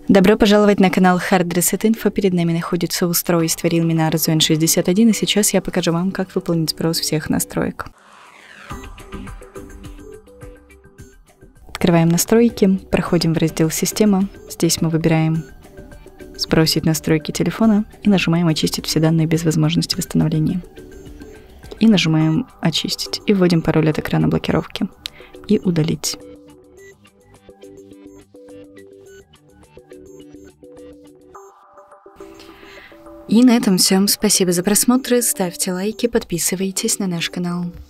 Добро пожаловать на канал Hard Reset Info. Перед нами находится устройство Realme Narzo N61, и сейчас я покажу вам, как выполнить сброс всех настроек. Открываем настройки, проходим в раздел «Система». Здесь мы выбираем «Сбросить настройки телефона» и нажимаем «Очистить все данные без возможности восстановления». И нажимаем «Очистить» и вводим пароль от экрана блокировки. И «Удалить». И на этом все. Спасибо за просмотр, ставьте лайки, подписывайтесь на наш канал.